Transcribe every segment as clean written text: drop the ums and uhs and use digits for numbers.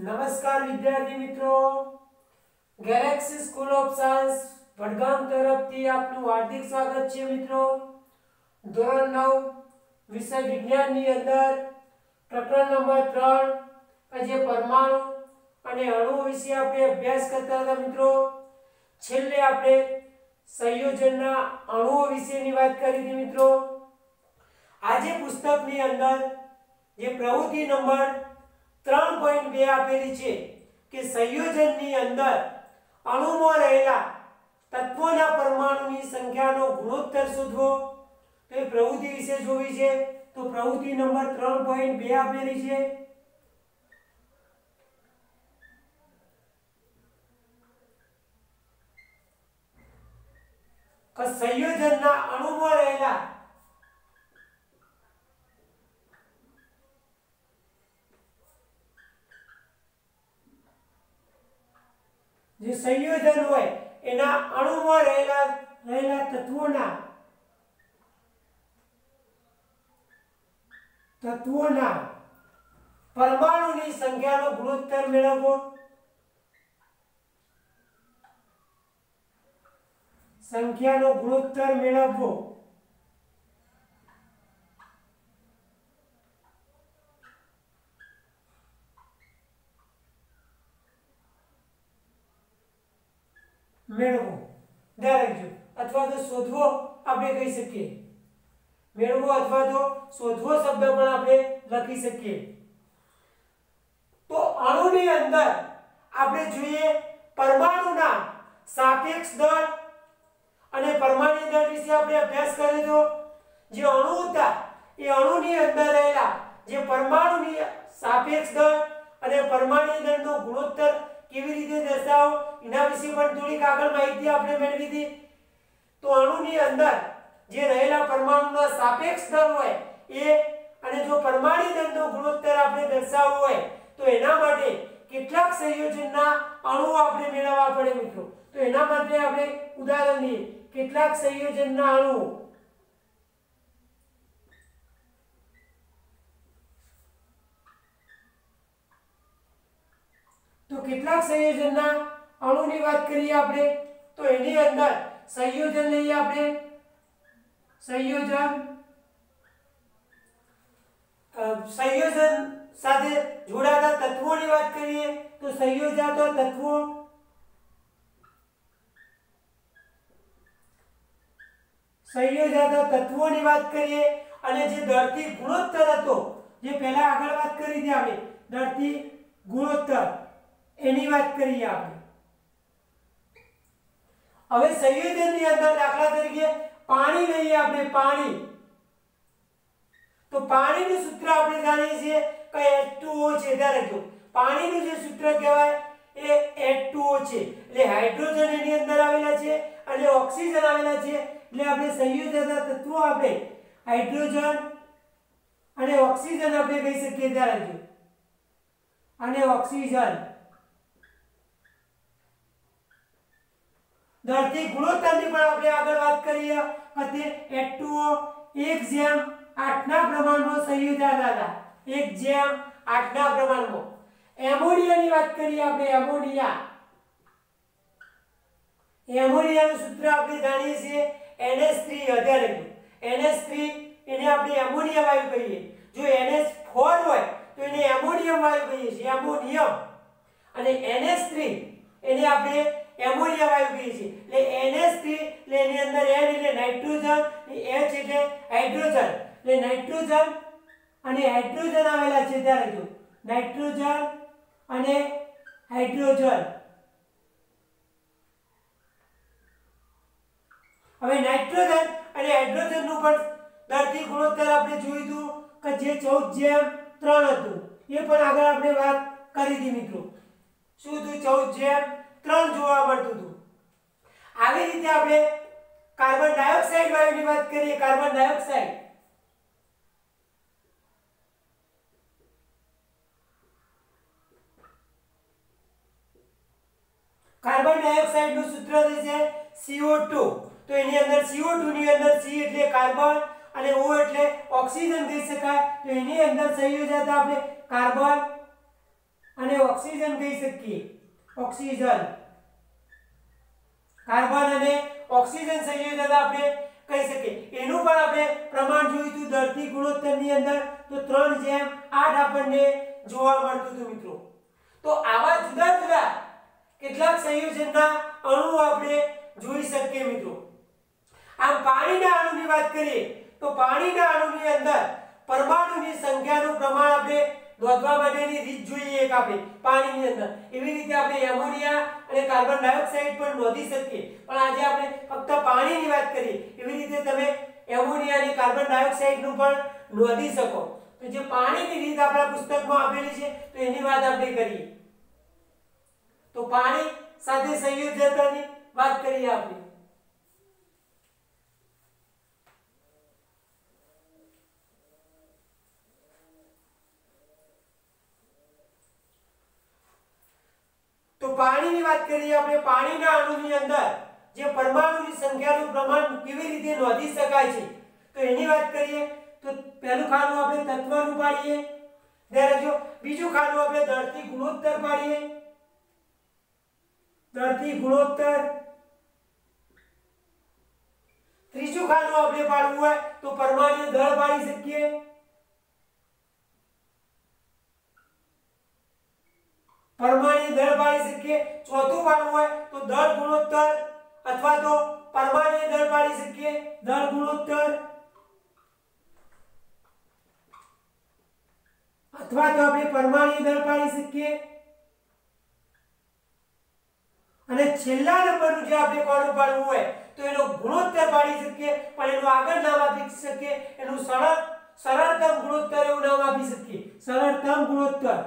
નમસ્કાર વિદ્યાર્થી મિત્રો, galaxy school of science Vadgam તરફથી આપનું હાર્દિક સ્વાગત છે મિત્રો। ધોરણ 9 વિષય વિજ્ઞાનની અંદર પ્રકરણ નંબર 3 જે પરમાણુ અને અણુ વિશે આપણે અભ્યાસ કરતા હતા મિત્રો। છેલ્લે આપણે સંયોજનના અણુઓ વિશેની વાત કરી હતી મિત્રો। આજે પુસ્તકની અંદર જે પ્રવૃત્તિ નંબર 3.2 આપેલી છે કે સંયોજનની અંદર અણુમાં રહેલા તત્વોના પરમાણુની સંખ્યાનો ગુણોત્તર શોધવો। તો એ પ્રવૃત્તિ વિશે જોવી છે। તો પ્રવૃત્તિ નંબર 3.2 આપેલી છે। કે સંયોજનના અણુમાં રહેલા જે સંયોજન હોય એના અણુમાં રહેલા તત્વોના પરમાણુની સંખ્યાનો ગુણોત્તર મેળવવો। મેળવો ડાયરેક્ટ અથવા તો શોધવો આપણે કહી શકીએ। મેળવો અથવા તો શોધવો શબ્દ પણ આપણે લખી શકીએ। તો અણુની અંદર આપણે જોઈએ પરમાણુના સાપેક્ષ દળ અને પરમાણુ દળ વિશે આપણે અભ્યાસ કર્યો હતો। જે અણુ હતા એ અણુની અંદર રહેલા જે પરમાણુની સાપેક્ષ દળ અને પરમાણુ દળનો ગુણોત્તર કેવી રીતે દર્શાવો એના વિશે પણ થોડીક આગળ માહિતી આપણે મેળવી હતી। તો અણુની અંદર જે રહેલા પરમાણુના સાપેક્ષ દળ હોય એ અને જો પરમાણુ દળનો ગુણોત્તર આપણે દર્શાવવો હોય તો એના માટે કેટલાક સંયોજનના અણુઓ આપણે મેળવવા પડે મિત્રો। તો એના માટે આપણે ઉદાહરણ લઈએ કેટલાક સંયોજનના અણુઓ। તો કેટલાક સંયોજનના અણુની વાત કરીએ આપણે તો એની અંદર સંયોજન લઈએ આપણે સંયોજન સાથે જોડાતા તત્વોની વાત કરીએ તો સંયોજાતા તત્વોની વાત કરીએ અને જે દળથી ગુણોત્તર હતો જે પહેલા આગળ વાત કરી હતી આપણે દળથી ગુણોત્તર એની વાત કરીએ આપણે। હવે સંયોજનની અંદર દાખલા તરીકે પાણી લઈએ આપણે પાણી। તો પાણીનું સૂત્ર આપણે જાણીએ છીએ કે H2O છે। ધારો પાણીનું જે સૂત્ર કહેવાય એ H2O છે એટલે હાઇડ્રોજન એની અંદર આવેલા છે અને ઓક્સિજન આવેલા છે એટલે આપણે સંયોજનના તત્વો આપણે હાઇડ્રોજન અને ઓક્સિજન આપણે કહી શકીએ। ધારો અને ઓક્સિજન દળથી ગુણોત્તરની પણ આપણે આગળ વાત કરીએ કે H2O 1:8 ના પ્રમાણમાં સંયોજાતા હતા। 1:8 ના પ્રમાણમાં। એમોનિયાની વાત કરીએ આપણે એમોનિયાનું સૂત્ર આપણે જાણીએ છીએ NH3 વધારે NH3 એને આપણે એમોનિયા વાયુ કહીએ। જો NH4 હોય તો એને એમોનિયમ વાયુ કહીએ છીએ એમોનિયમ અને NH3 એને આપણે એમોનિયા વાયુ કહીએ છીએ। એટલે NH3 એટલે એની અંદર N એટલે નાઇટ્રોજન H એટલે હાઇડ્રોજન એટલે નાઇટ્રોજન અને હાઇડ્રોજન આવેલા છે। ત્યારે જો નાઇટ્રોજન અને હાઇડ્રોજન। હવે નાઇટ્રોજન અને હાઇડ્રોજનનું પણ દળથી ગુણોત્તર આપણે જોયું હતું કે જે 14:3 હતું એ પણ આગળ આપણે વાત કરી હતી મિત્રો। શું હતું 14:3 જોવા મળતું હતું। આવી રીતે આપણે કાર્બન ડાયોક્સાઇડ વાયુની વાત કરીએ। કાર્બન ડાયોક્સાઇડનું સૂત્ર છે CO2। તો એની અંદર CO2 ની અંદર C એટલે કાર્બન અને O એટલે ઓક્સિજન કહી શકાય। તો એની અંદર સંયોજાતા આપણે કાર્બન અને ઓક્સિજન કહી શકીએ, ઓક્સિજન, કાર્બન અને ઓક્સિજન સંયોજન આપણે કહી શકીએ। એનું પણ આપણે પ્રમાણ જોયું હતું દળથી ગુણોત્તરની અંદર, તો 3:8 આપણને જોવા મળતું હતું મિત્રો। તો આવા જુદા જુદા કેટલાક સંયોજનના અણુ આપણે જોઈ શકીએ મિત્રો। આમ પાણીના અણુની વાત કરીએ તો પાણીના અણુની અંદર પરમાણુની સંખ્યાનું પ્રમાણ આપણે નોંધવા માટેની રીત જોઈએ એક આપણે પાણીની અંદર, એવી રીતે આપણે એમોનિયા અને કાર્બન ડાયોક્સાઇડ પણ નોંધી શકીએ, પણ આજે આપણે ફક્ત પાણીની વાત કરીએ। એવી રીતે તમે એમોનિયા અને કાર્બન ડાયોક્સાઇડનું પણ નોંધી શકો। તો જે પાણીની રીત આપણા પુસ્તકમાં આપેલી છે તો એની વાત આપણે કરીએ। તો પાણી સાથે સંયોજકતાની વાત કરીએ આપણે। તો પાણીની વાત કરીએ આપણે, પાણીના અણુની અંદર જે પરમાણુની સંખ્યાનું પ્રમાણ કેવી રીતે નોંધી શકાય છે તો એની વાત કરીએ તો પહેલું ખાનું આપણે તત્વનું પાડીએ, ધ્યાન રાખજો। બીજું ખાનું આપણે દળથી ગુણોત્તર પાડીએ, દળથી ગુણોત્તર। ત્રીજું ખાનું આપણે પાડવું હોય તો પરમાણુ દળ પાડી શકીએ, પરમાણુ દળ પાડી શકીએ। ચોથું પાડવું હોય તો દળ ગુણોત્તર અથવા તો પરમાણુ દળ પાડી શકીએ, દળ ગુણોત્તર, અથવા તો આપણે પરમાણુ દળ પાડી શકીએ। અને છેલ્લા નંબરનું જે આપણે કોનું પાડવું હોય તો એનો ગુણોત્તર પાડી શકીએ, પણ એનું આગળ નામ આપી શકીએ, એનું સરળતમ ગુણોત્તર એવું નામ આપી શકીએ, સરળતમ ગુણોત્તર।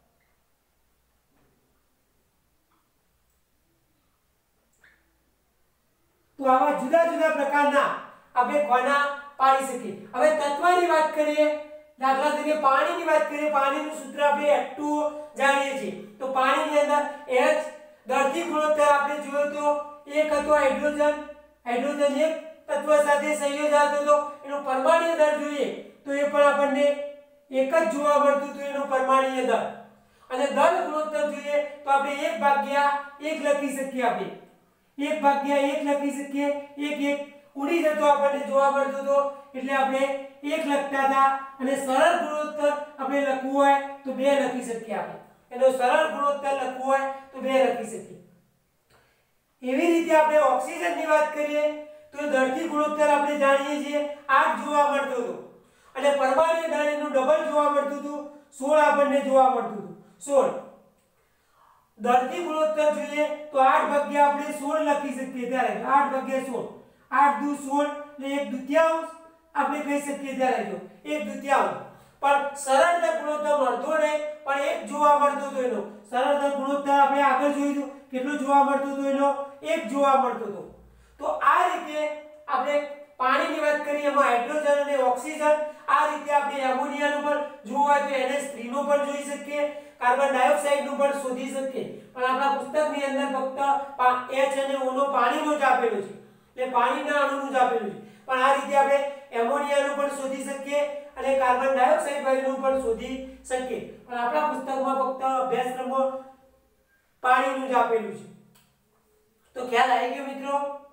તો આવા જુદા જુદા પ્રકારના આપણે કોના પાડી શકીએ। હવે તત્વની વાત કરીએ, દાખલા તરીકે પાણીની વાત કરીએ, પાણીનું સૂત્ર આપણે H2O જાણીએ છીએ। તો પાણીની અંદર H દળથી ગુણોત્તર આપણે જોયો તો એક હતો હાઇડ્રોજન, હાઇડ્રોજન એક તત્વ સાથે સંયોજાતો હતો, એનું પરમાણુ દળ જોઈએ તો એ પણ આપણને એક જ જોવા મળતું હતું, એનું પરમાણુ દળ। અને દળ ગુણોત્તર જોઈએ તો આપણે 1/1 લખી શકીએ, આપણે 1/1 લખી શકીએ, એક ઉડી જતો આપણને જોવા મળતો હતો એટલે આપણે 1 લખતા હતા। અને સરળ ગુણોત્તર આપણે લખવું હોય તો 2 લખી શકીએ, આપણે એનો સરળ ગુણોત્તર લખવું હોય તો 2 લખી શકીએ। એવી રીતે આપણે ઓક્સિજનની વાત કરીએ તો દળથી ગુણોત્તર આપણે જાણીએ છીએ 8 જોવા મળતો હતો, અને પરમાણુ દળ એનું ડબલ જોવા મળતું હતું, 16 આપણને જોવા મળતું હતું, 16। દળથી ગુણોત્તર જોઈએ તો 8/16 આપણે 16 લખી શકીએ, ત્યારે 8/16, 8 દુ 16 એટલે 1/2 આપણે કહી શકીએ, ત્યારે જો 1/2। પણ સરળતા ગુણોત્તર મળતો નહીં, પણ 1 જોવા મળતો હતો એનો સરળતા ગુણોત્તર આપણે આગળ જોયું કેટલું જોવા મળતું હતું, એનો 1 જોવા મળતો હતો। તો આ રીતે આપણે પાણીની વાત કરીએ, એમાં હાઇડ્રોજન અને ઓક્સિજન, આ રીતે આપણે એમોનિયાનું પણ જોવું હોય તો NH3 નું પણ જોઈ શકીએ, કાર્બન ડાયોક્સાઇડ નું પણ શોધી શકીએ, પણ આપણા પુસ્તકની અંદર ફક્ત H અને O નો પાણીનો જ આપેલું છે, એટલે પાણીના અણુનું જ આપેલું છે। પણ આ રીતે આપણે એમોનિયાનું પણ શોધી શકીએ અને કાર્બન ડાયોક્સાઇડ વાયુનું પણ શોધી શકીએ, પણ આપણા પુસ્તકમાં ફક્ત અભ્યાસક્રમમાં પાણીનું જ આપેલું છે। તો ખ્યાલ આવી ગયો મિત્રો?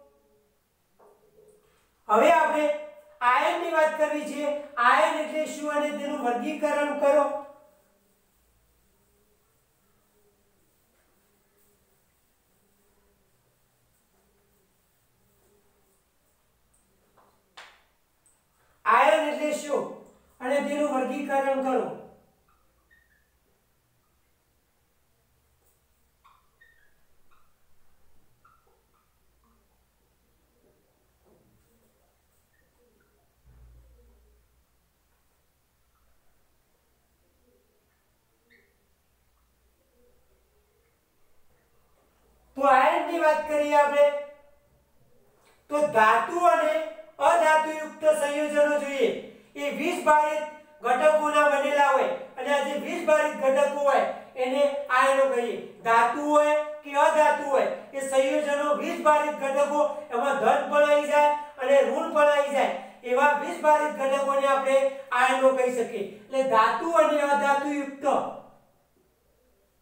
હવે આપણે આયનની વાત કરવી છે। આયન એટલે શું અને તેનું વર્ગીકરણ કરો। આયન એટલે શું અને તેનું વર્ગીકરણ કરો। તો આયનની વાત કરીએ આપણે તો ધાતુ અને અધાતુયુક્ત સંયોજનો જોઈએ, એ 20 ભારિત ઘટકોના બનેલા હોય, અને આ જે 20 ભારિત ઘટકો હોય એને આયનો કહીએ। ધાતુ હોય કે અધાતુ હોય, એ સંયોજનો 20 ભારિત ઘટકો, એમાં ધન પણ આવી જાય અને ઋણ પણ આવી જાય, એવા 20 ભારિત ઘટકોને આપણે આયનો કહી શકીએ। એટલે ધાતુ અને અધાતુયુક્ત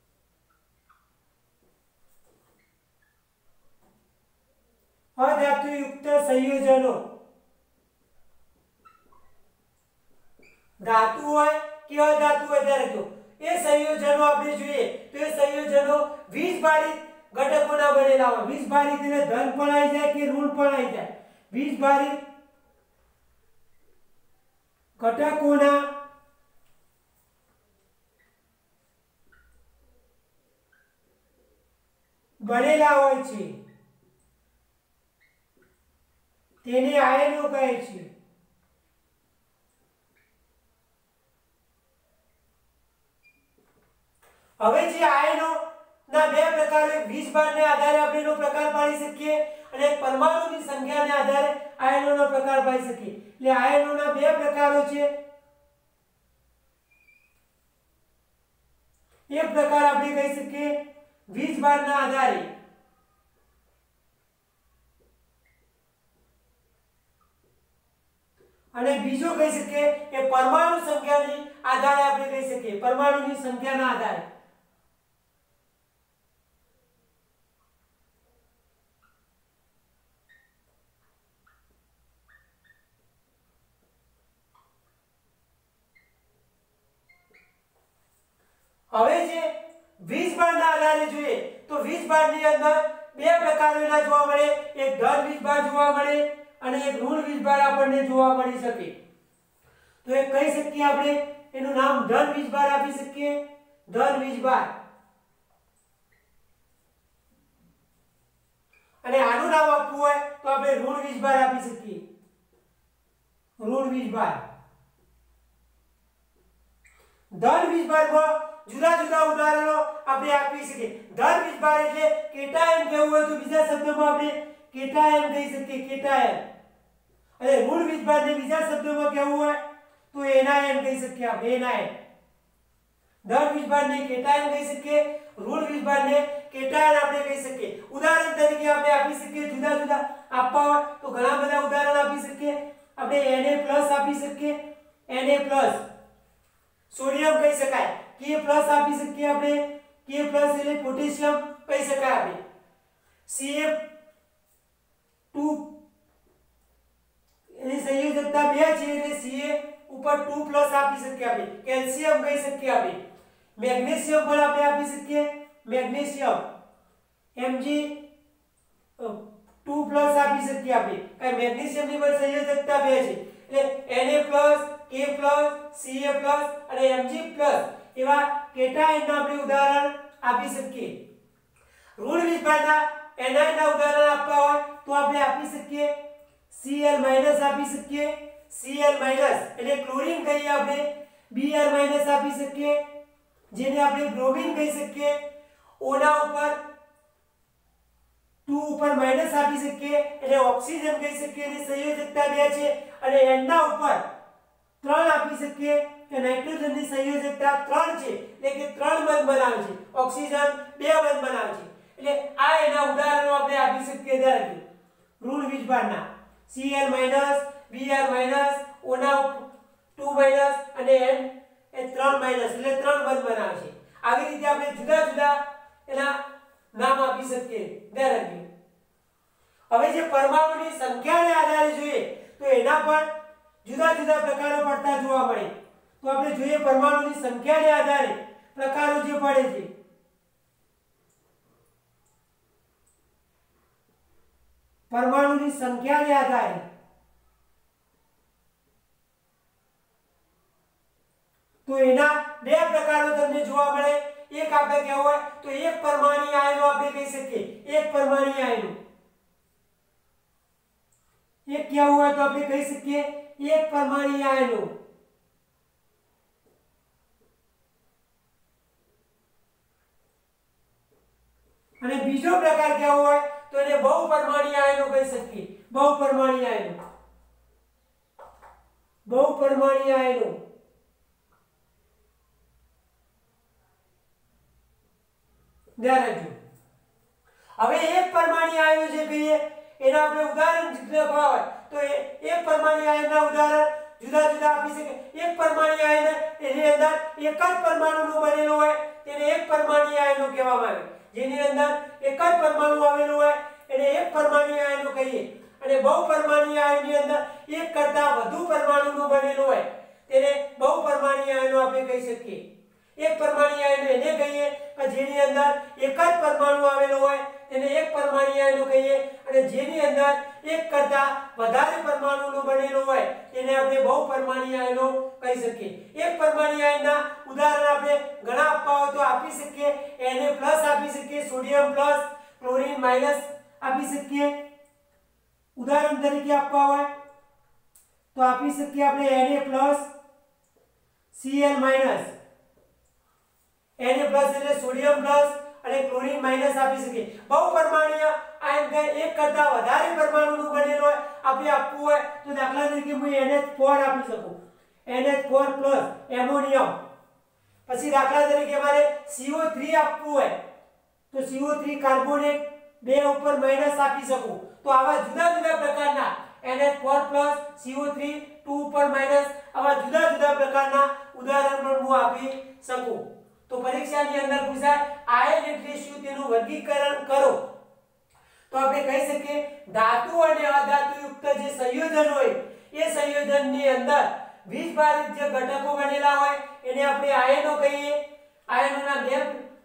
અધાતુયુક્ત સંયોજનો धातु હોય કે અધાતુ હોય ત્યારે જો એ સંયોજનો આપણે જોઈએ તો એ સંયોજનો વીજભારિત ઘટકોના બનેલા હોય વીજભારિત એટલે ધન પણ આવી જાય કે ઋણ પણ આવી જાય વીજભારિત ઘટકોના બનેલા હોય છે તેને આયનો કહે છે હવે જે આયનો ના બે પ્રકાર એક વીજભારને આધારે આપણે એનો પ્રકાર પાડી શકીએ અને પરમાણુની સંખ્યાને આધારે આયનોનો પ્રકાર પાડી શકીએ એટલે આયનોના બે પ્રકારો છે એક પ્રકાર આપણે કહી શકીએ વીજભારના આધારે અને બીજો કહી શકીએ કે પરમાણુ સંખ્યાની આધારે આપણે કહી શકીએ પરમાણુની સંખ્યાના આધારે હવે જે વીજભારના આધારે જોઈએ તો વીજભારની અંદર બે પ્રકારોના જોવા મળે એક ધન વીજભાર જોવા મળે અને એક ઋણ વીજભાર આપણને જોવા મળી શકે તો એ કહી શકીએ આપણે એનું નામ ધન વીજભાર આપી શકીએ ધન વીજભાર અને આનું નામ આપવું હોય તો આપણે ઋણ વીજભાર આપી શકીએ ઋણ વીજભાર ધન વીજભારમાં જુદા જુદા ઉદાહરણો આપણે આપી શકીએ ધન વીજભાર એટલે કેટાયન કહેવું હોય તો બીજા શબ્દોમાં આપણે કેટાયન કહી શકીએ કેટાયન અને ઋણ વીજભારને બીજા શબ્દોમાં કહેવું હોય તો એનાયન કહી શકીએ આપણે એનાયન ધન વીજભારને કેટાયન કહી શકીએ ઋણ વીજભારને કેટાયન આપણે કહી શકીએ ઉદાહરણ તરીકે આપણે આપી શકીએ જુદા જુદા આપવા હોય તો ઘણા બધા ઉદાહરણ આપી શકીએ આપણે Na+ આપી શકીએ Na+ સોડિયમ કહી શકાય K+ આપી શકીએ આપણે K+ એટલે પોટેશિયમ કહી શકાય આપણે Ca2 એની સંયોજકતા 2 છે એટલે Ca ઉપર 2+ આપી શકીએ આપણે કેલ્શિયમ કહી શકીએ આપણે મેગ્નેશિયમ પણ આપણે આપી શકીએ મેગ્નેશિયમ Mg2+ આપી શકીએ આપણે કારણ મેગ્નેશિયમની પણ સંયોજકતા 2 છે એટલે Na+ K+, Ca+ અને Mg+ એવા કેટાયનના આપણે ઉદાહરણ આપી શકીએ ઋણ વીજભારના એનાયનના ઉદાહરણ આપવા હોય તો આપણે આપી શકીએ Cl- આપી શકીએ Cl- એટલે ક્લોરીન કહીએ આપણે Br- આપી શકીએ જેને આપણે બ્રોમિન કહી શકીએ O ના ઉપર 2 ઉપર માઈનસ આપી શકીએ એટલે ઓક્સિજન કહી શકીએ એની સંયોજકતા 2 છે અને N ના ઉપર 3 આપી શકીએ કે નાઇટ્રોજનની સંયોજકતા 3 છે એટલે કે 3 બંધ બનાવે છે ઓક્સિજન 2 બંધ બનાવે છે એટલે આ એના ઉદાહરણો આપણે આપી શકીએ ધારો ઋણ વીજભારના Cl- Br- O ના 2 અને N એ 3 એટલે 3 બંધ બનાવે છે આવી રીતે આપણે જુદા જુદા એના નામ આપી શકીએ ધારો હવે જે પરમાણુની સંખ્યાને આધારે જોઈએ તો એના પણ જુદા જુદા પ્રકારો પડતા જોવા મળે તો આપણે જોઈએ પરમાણુની સંખ્યાને આધારે પ્રકારો જે પડે છે પરમાણુની સંખ્યાને આધારે તો એના બે પ્રકારો તમને જોવા મળે એક આપણે કહેવું હોય તો એક પરમાણુ આયનો આપણે કહી શકીએ એક પરમાણુ આયનો એક કહેવું હોય તો આપણે કહી શકીએ એક પરમાણુ આયનો અને બીજો પ્રકાર કહેવો હોય તો એને બહુપરમાણુ આયનો કહી શકીએ બહુપરમાણુ આયનો ધ્યાન રાખજો હવે એક પરમાણુ આયનો જે કહીએ એના આપણે ઉદાહરણ લખવા હોય તો એક પરમાણુ આયનના ઉદાહરણ જુદા જુદા આપી શકે એક પરમાણુ આયન એની અંદર એક જ પરમાણુનો બનેલો હોય તેને એક પરમાણુ આયનો કહેવામાં આવે જેની અંદર એક જ પરમાણુ આવેલો હોય એને એક પરમાણુય આયનો કહીએ અને બહુપરમાણુય આયનની અંદર એક કરતા વધુ પરમાણુનો બનેલો હોય તેને બહુપરમાણુય આયનો આપણે કહી શકીએ. એક પરમાણુય આયન એને કહીએ કે જેની અંદર એક જ પરમાણુ આવેલો હોય તેને એક પરમાણુય આયનો કહીએ અને જેની અંદર એક કરતા વધારે પરમાણુનો બનેલો હોય તેને આપણે બહુપરમાણુય આયનો કહી શકીએ. એક પરમાણુય આયનના ઉદાહરણ આપણે ઘણા આપવા હોય તો આપી શકીએ. Na+ આપી શકીએ, સોડિયમ પ્લસ, ક્લોરીન માઈનસ આપી શકીએ. ઉદાહરણ તરીકે આપવા હોય તો આપી શકીએ આપણે Na+, Cl-, Na+ એટલે સોડિયમ પ્લસ અને ક્લોરીન માઈનસ આપી શકીએ. બહુપરમાણુય આયન એક કરતા વધારે પરમાણુનું બનેલો હોય આપણે આપવું હોય તો દાખલા તરીકે હું NH4 આપી શકું, NH4+ એમોનિયમ. પછી દાખલા તરીકે મારે CO3 આપવું હોય તો CO3 કાર્બોનેટ 2 ઉપર માઈનસ આપી શકું. તો આવા જુદા જુદા પ્રકારના NH4+, CO3 2 ઉપર માઈનસ આવા જુદા જુદા પ્રકારના ઉદાહરણ પણ હું આપી શકું. તો પરીક્ષાની અંદર પૂછાય આયન એટલે શું તેનું વર્ગીકરણ કરો તો આપણે કહી શકીએ ધાતુ અને અધાતુયુક્ત જે સંયોજન હોય એ સંયોજનની અંદર વીજભારિત જે ઘટકો બનેલા હોય એને આપણે આયનો કહીએ. આયનોના બે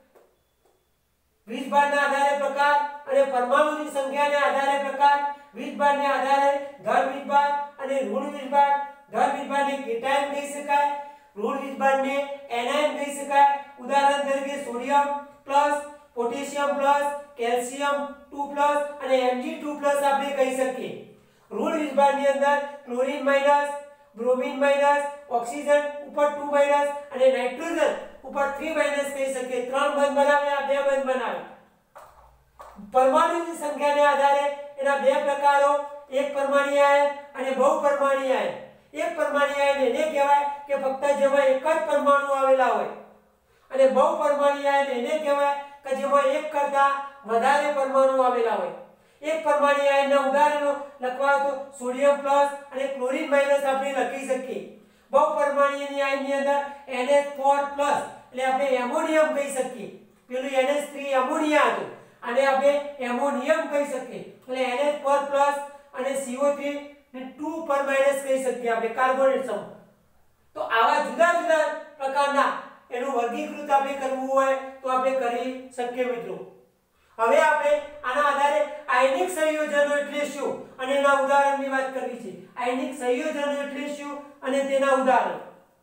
વીજભારના આધારે પ્રકાર અને પરમાણુની સંખ્યાના આધારે પ્રકાર. વીજભારને આધારે ધન વીજભાર અને ઋણ વીજભાર. ધન વીજભારને કેટાયન કહી શકાય, ઋણ વીજભારને એનાયન કહી શકાય. ઉદાહરણ તરીકે sodium plus, potassium plus, calcium 2+ અને Mg2+ આપણે કહી શકીએ. ઋણ વીજભારની અંદર chlorine minus, bromine minus, oxygen ઉપર 2 માઈનસ અને નાઇટ્રોજન ઉપર 3 માઈનસ કહી શકીએ. 3 બંધ બનાવ્યા, 2 બંધ બનાવ્યા. પરમાણુની સંખ્યાને આધારે એના બે પ્રકારો, એક પરમાણુય આયન અને બહુપરમાણુય આયન. એક પરમાણુય આયન એને કહેવાય કે ફક્ત જેમાં એક જ પરમાણુ આવેલા હોય અને બહુપરમાણુય આયન એને કહેવાય કે જેમાં એક કરતા વધારે પરમાણુ આવેલા હોય. એક પરમાણુય આયનના ઉદાહરણો લખવા તો સોડિયમ પ્લસ અને ક્લોરીન માઈનસ આપણે લખી શકીએ. બહુપરમાણુય આયનની અંદર NH4+ એટલે આપણે એમોનિયમ કહી શકીએ. પેલું NH3 એમોનિયા હતું અને આપણે એમોનિયમ કહી શકીએ. એટલે NH4+ અને CO3 ને 2 પર માઈનસ કહી શકીએ આપણે કાર્બોનેટ સમૂહ. તો આવા જુદા જુદા પ્રકારના એનું વર્ગીકૃત આપણે કરવું હોય તો આપણે કરી શકીએ મિત્રો. હવે આપણે આના આધારે આયનિક સંયોજનો એટલે શું અને એના ઉદાહરણની વાત કરવી છે. આયનિક સંયોજનો એટલે શું અને તેના ઉદાહરણ.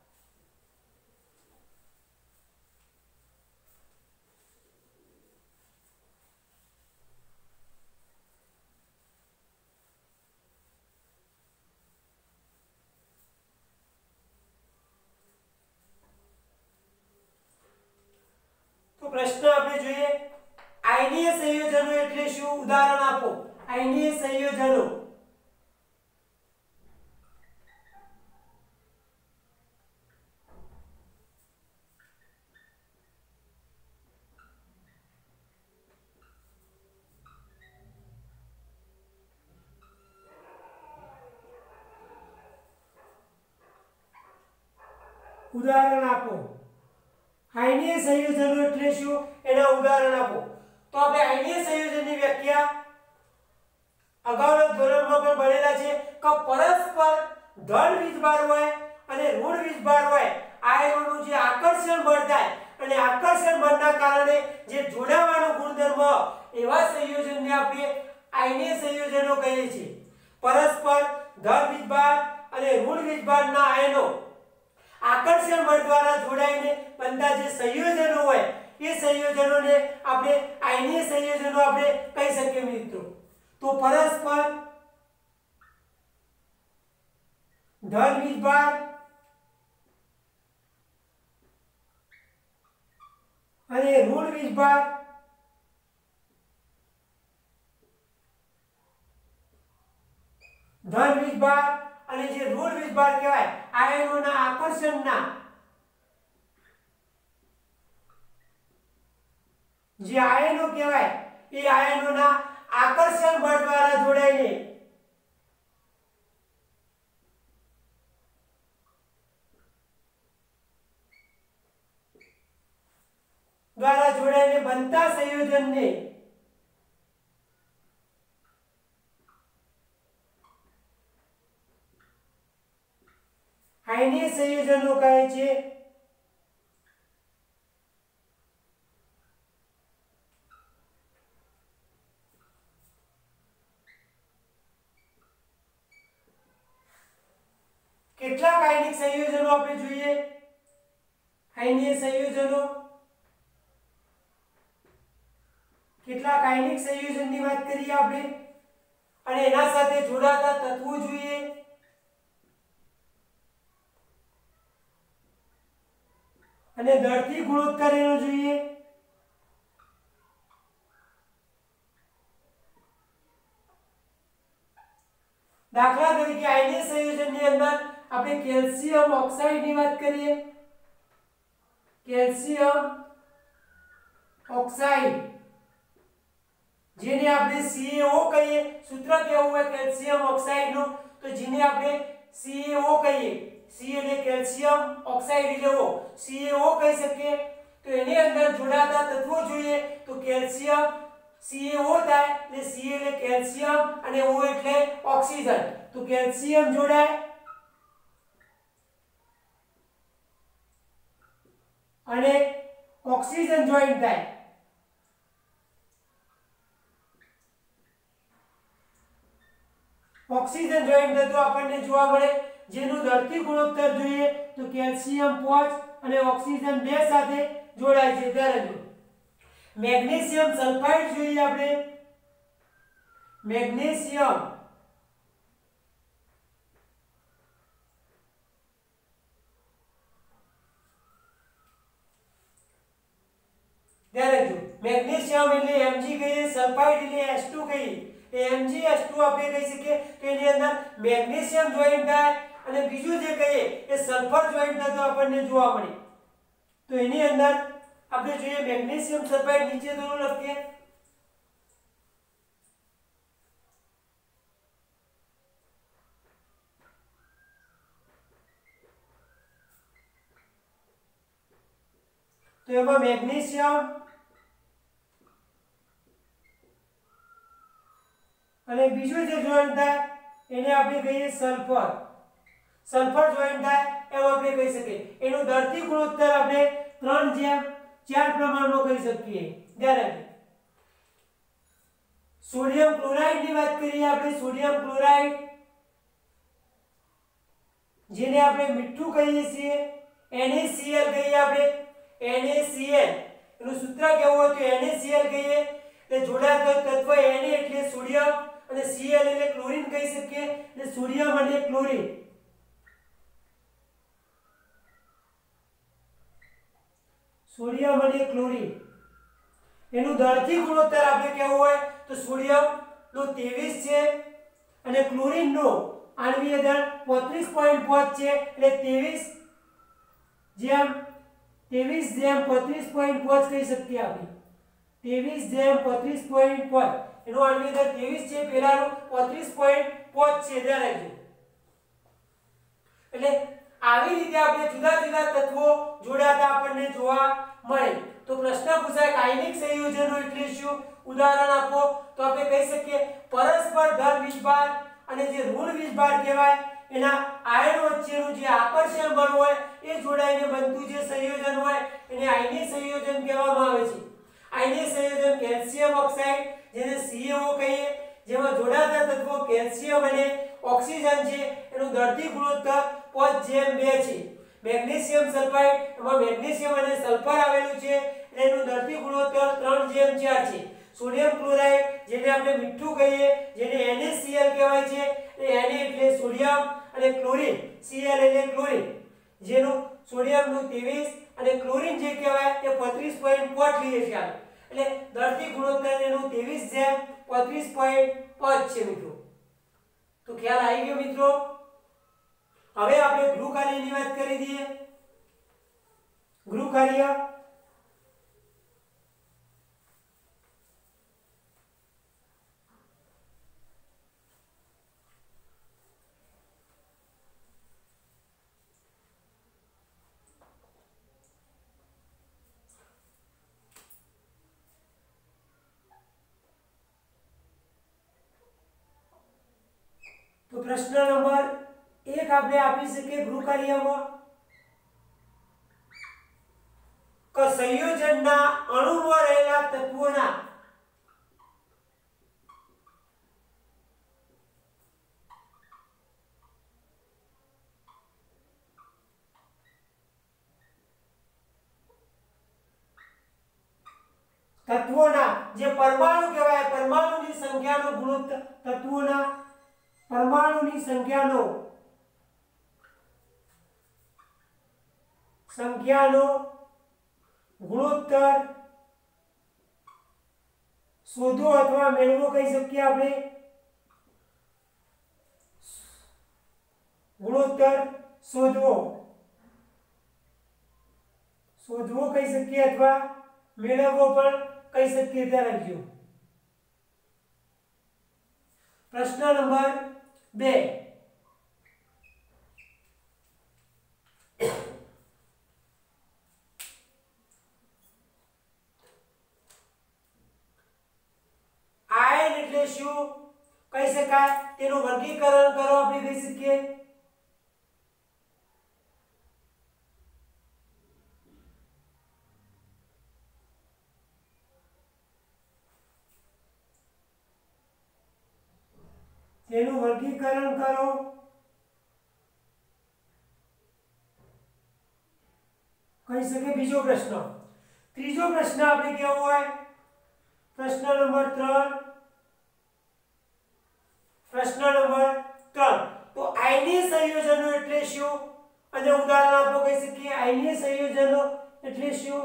તો પ્રશ્ન આપણે જોઈએ આયનીય સંયોજનો એટલે શું, ઉદાહરણ આપો. આયનીય સંયોજનો ઉદાહરણ આપો. આયનીય સંયોજનો એટલે શું એના ઉદાહરણ આપો. તો આપણે આયનીય સંયોજનની વ્યાખ્યા અગાઉના ધોરણમાં પણ ભણેલા છે કે પરસ્પર ધન વીજભાર હોય અને ઋણ વીજભાર હોય આયનોનું જે આકર્ષણ બળ થાય અને આકર્ષણ બળના કારણે જે જોડાવાનો ગુણધર્મ એવા સંયોજનને આપણે આયનીય સંયોજનો કહીએ છીએ. પરસ્પર ધન વીજભાર અને ઋણ વીજભારના આયનો આકર્ષણ બળ દ્વારા જોડાઈને બનતા જે સંયોજનો હોય એ સંયોજનોને આપણે આયનીય સંયોજનો આપણે કહી શકીએ મિત્રો. તો પરસ્પર ધન વીજભાર અને ઋણ વીજભાર ધન વીજભાર અને જે ઋણ વીજભાર કહેવાય આયનોના આકર્ષણના જે આયનો કહેવાય એ આયનોના આકર્ષણ બળ દ્વારા જોડાઈને બનતા સંયોજનને આયનીય સંયોજનો કહે છે કેટલાક આયનિક સંયોજનો આપણે જોઈએ આયનીય સંયોજનો કેટલાક આયનિક સંયોજનની વાત કરીએ આપણે અને એના સાથે જોડાતા તત્વો જોઈએ અને દળથી ગુણોત્તર એનો જોઈએ દાખલા તરીકે આયનીય સંયોજનની અંદર આપણે કેલ્શિયમ ઓક્સાઇડની વાત કરીએ કેલ્શિયમ ઓક્સાઇડ જેને આપણે CaO કહીએ સૂત્ર કેવું હોય કેલ્શિયમ ઓક્સાઇડનું તો જેને આપણે CaO કહીએ C એટલે કેલ્શિયમ ઓક્સાઇડ એટલે O CaO કહી શકીએ તો એની અંદર જોડાતા તત્વો જોઈએ તો કેલ્શિયમ CaO થાય એટલે C એટલે કેલ્શિયમ અને O એટલે ઓક્સિજન તો કેલ્શિયમ જોડાય અને ઓક્સિજન જોઈન્ટ થાય ઓક્સિજન જોઈન્ટ થતું આપણને જોવા મળે જેનું દળથી ગુણોત્તર જોઈએ તો કેલ્શિયમ 5 અને ઓક્સિજન 2 સાથે જોડાય છે ત્યારે મેગ્નેશિયમ સલ્ફાઇડ જોઈએ આપણે મેગ્નેશિયમ મેગ્નેશિયમ એટલે Mg કહીએ સલ્ફાઇડ એટલે H2 કહીએ MgS2 આપણે કહી શકીએ કે એની અંદર મેગ્નેશિયમ જોઈન્ટ થાય અને બીજું જે કહીએ એ સલ્ફર જોઈન્ટ થતો આપણને જોવા મળે તો એની અંદર આપણે જોઈએ મેગ્નેશિયમ સલ્ફાઇડ નીચે થોડું લખીએ તો એમાં મેગ્નેશિયમ અને બીજું જે જોઈન્ટ થાય એને આપણે કહીએ સલ્ફર સલ્ફર જોઈન્ટ થાય એમ આપણે કહી શકીએ એનું દળથી ગુણોત્તર આપણે 3:4 પ્રમાણમાં કહી શકીએ જ્યારે સોડિયમ ક્લોરાઇડ ની વાત કરીએ આપણે સોડિયમ ક્લોરાઇડ જેને આપણે મીઠું કહીએ છીએ NaCl કહીએ આપણે NaCl એનું સૂત્ર કેવું હોય તો NaCl કહીએ એટલે જોડાતા તત્વ Na એટલે સોડિયમ અને Cl એટલે ક્લોરીન કહી શકીએ એટલે સોડિયમ અને ક્લોરીન સોડિયમ અને ક્લોરીન એનું દળથી ગુણોત્તર આપણે કેવું હોય તો સોડિયમ નો 23 છે અને ક્લોરીન નો આણ્વીય દળ 35.5 છે એટલે 23:35.5 કહી શકીએ આપણે 23:35.5 એનો આણ્વીય દળ 23 છે પેલાનો 35.5 છે ધ્યાન રાખજો એટલે આવી રીતે આપણે જુદા જુદા તત્વો જોડાતા આપણને જોવા મળે તો પ્રશ્ન પૂછાય કે આયનિક સંયોજનો એટલે શું ઉદાહરણ આપો તો આપણે કહી શકીએ પરસ્પર ધન વીજભાર અને જે ઋણ વીજભાર કહેવાય એના આયન વચ્ચેનું જે આકર્ષણ બળ હોય એ જોડાઈને બનતું જે સંયોજન હોય એને આયનિક સંયોજન કહેવામાં આવે છે આયનિક સંયોજન કેલ્શિયમ ઓક્સાઇડ જેને CaO કહીએ જેમાં જોડાતા તત્વો કેલ્શિયમ અને ઓક્સિજન છે એનું દળથી ગુણોત્તર 5:2 છે મેગ્નેશિયમ સલ્ફાઇડ એમાં મેગ્નેશિયમ અને સલ્ફર આવેલું છે એનું દળથી ગુણોત્તર 3:4 છે સોડિયમ ક્લોરાઇડ જેને આપણે મીઠું કહીએ જેને NaCl કહેવાય છે એ Na એટલે સોડિયમ અને ક્લોરીન Cl એટલે ક્લોરીન જેનું સોડિયમનું 23 અને ક્લોરીન જે કહેવાય એ 35.5 લઈએ છીએ એટલે દળથી ગુણોત્તર એનું 23:35.5 છે મિત્રો તો ખ્યાલ આવી ગયો મિત્રો હવે આપણે ગૃહ કાર્યની વાત કરી દઈએ ગૃહ કાર્ય તો પ્રશ્ન નંબર એક આપણે આપી શકીએ ગૃહ કાર્યમાં કે સંયોજનના અણુમાં રહેલા તત્વોના જે પરમાણુ કહેવાય પરમાણુની સંખ્યાનો ગુણોત્તર તત્વોના પરમાણુની સંખ્યાનો ગુણોત્તર શોધો અથવા મેળવો કહી શકીએ આપણે ગુણોત્તર શોધવો કહી શકીએ અથવા મેળવવો પણ કહી શકીએ ત્યાં લખજો પ્રશ્ન નંબર 2 આયન એટલે શું કહી શકાય તેનું વર્ગીકરણ કરો આપણે કહી શકીએ તેનું વર્ગીકરણ કરો કહી શકે બીજો પ્રશ્ન ત્રીજો પ્રશ્ન આપણે કેવો હોય પ્રશ્ન નંબર 3 તો આયનીય સંયોજનો એટલે શું અને ઉદાહરણ આપો કહી શકીએ આયનીય સંયોજનો એટલે શું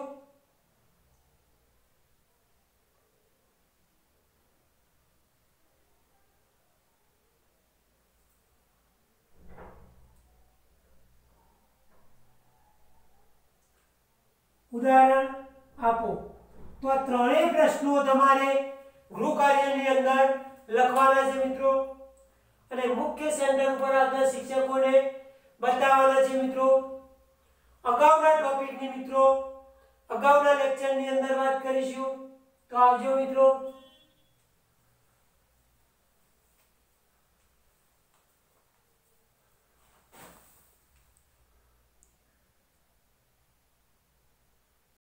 ઉદાહરણ આપો તો આ ત્રણેય પ્રશ્નો તમારે ગૃહ કાર્યની અંદર લખવાના છે મિત્રો અને મુખ્ય સેન્ટર ઉપર આવતા શિક્ષકોને બતાવવાના છે મિત્રો અગાઉના ટોપિકની મિત્રો અગાઉના લેક્ચરની અંદર વાત કરીશું તો આવજો મિત્રો।